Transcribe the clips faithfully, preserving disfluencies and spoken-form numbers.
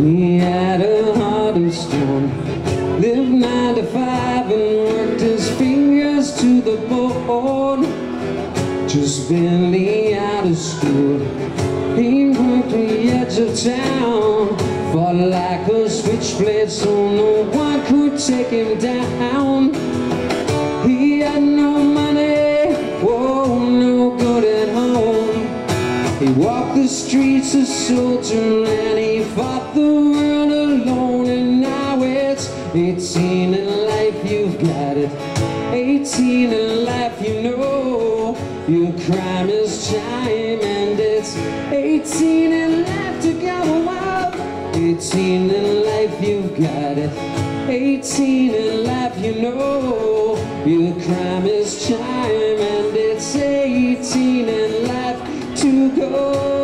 He had a heart of stone, lived nine to five and worked his fingers to the bone. Just barely out of school, he worked the edge of town, fought like a switchblade so no one could take him down. He had no money, whoa, no good at home. He walked the streets a soldier and he fought the world alone. And now it's eighteen in life, you've got it. eighteen in life, you know your crime is time. And it's eighteen in life to go wild. eighteen in life, you've got it. eighteen in life, you know your crime is time. And it's eighteen in life to go.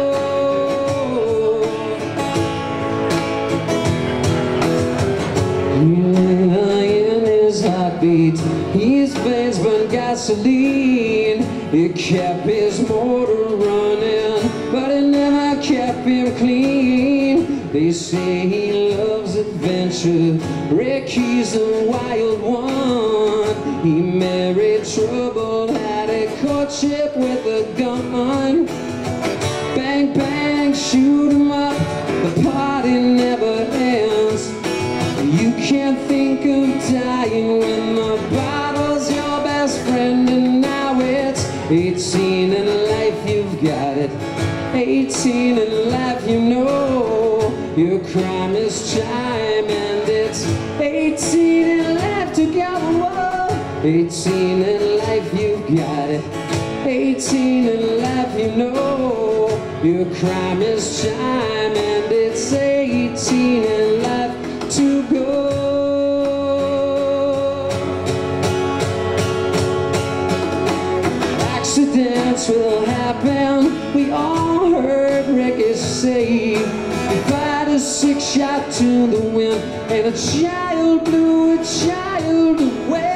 In his heartbeat, his veins burn gasoline. It kept his motor running, but it never kept him clean. They say he loves adventure, Ricky's a wild one. He married trouble, had a courtship with a gun. Bang, bang, shoot him up, the party never ends. You can't think of dying when the bottle's your best friend. And now it's eighteen in life, you've got it. eighteen in life, you know your crime is time. And it's eighteen in life to go. eighteen in life, you've got it. eighteen in life, you know your crime is time. And it's eighteen in life to go. Accidents will happen, we all heard Ricky say. He fired a six shot to the wind and a child blew a child away.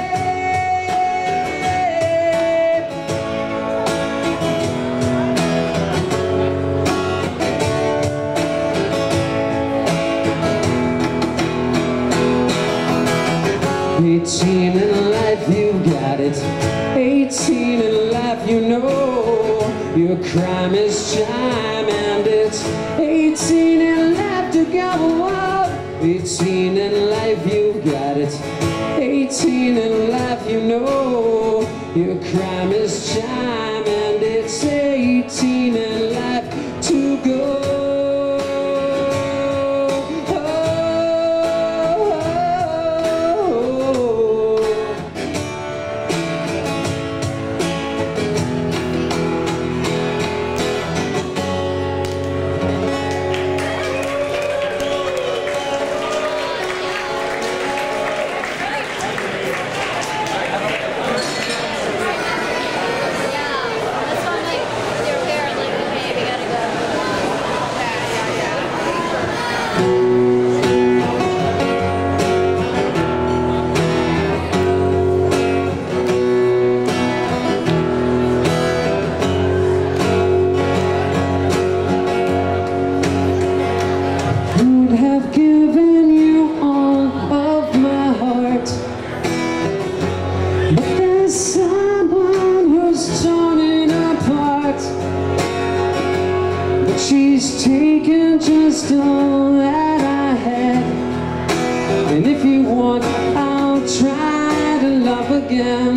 eighteen in life, you got it. eighteen in life, you know your crime is time. And it's eighteen in life to go up. eighteen in life, you got it. eighteen in life, you know your crime is time. And it's eighteen in life to go. She's taken just all that I had. And if you want, I'll try to love again.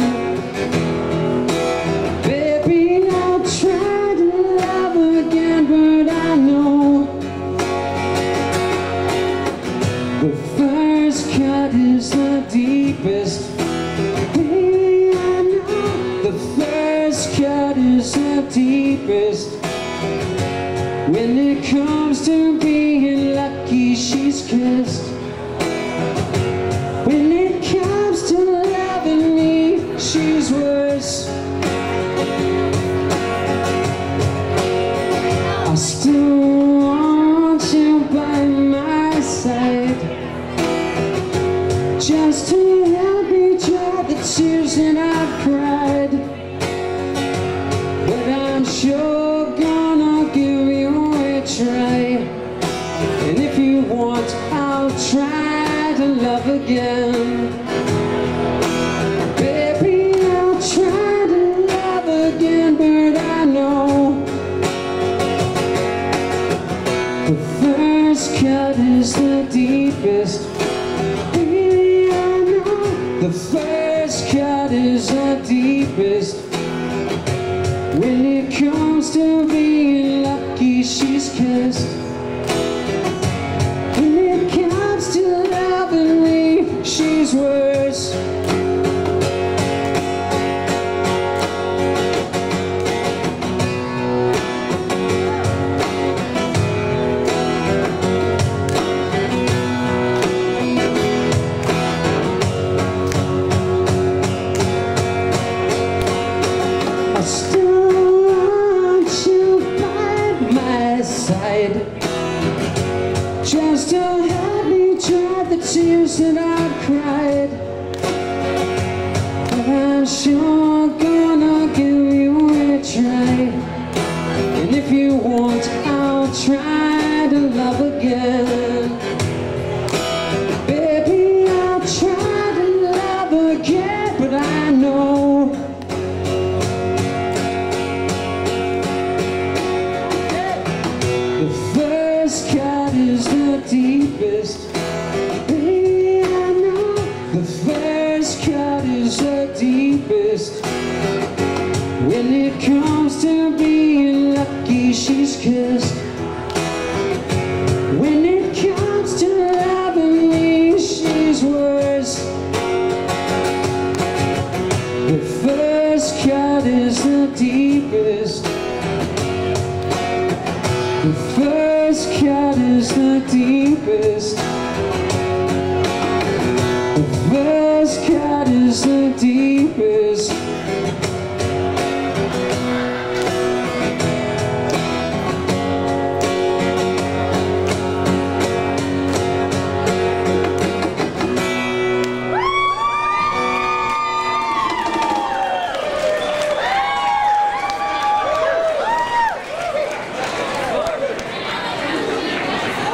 Baby, I'll try to love again. But I know the first cut is the deepest. Baby, I know the first cut is the deepest. When it comes to being lucky, she's kissed. When it comes to loving me, she's worse. I still want you by my side, just to help me dry the tears that I've cried. But I'm sure gonna give you a try. And if you want, I'll try to love again. Baby, I'll try to love again, but I know the first cut is the deepest. Baby, I know the first cut is the deepest. When it comes to being lucky, she's kissed. When it comes to loving me, she's worse. I still want you by my side, just to help me dry the tears that I've cried. But I'm sure gonna give you a try. And if you want, I'll try to love again. Baby, I'll try to love again, but I know the first cut is the deepest. Baby, I know the first cut is the deepest. When it comes to being lucky, she's kissed. When it comes to loving me, she's worse. The first cut is the deepest. The first cut is the deepest. The first cut is the deepest.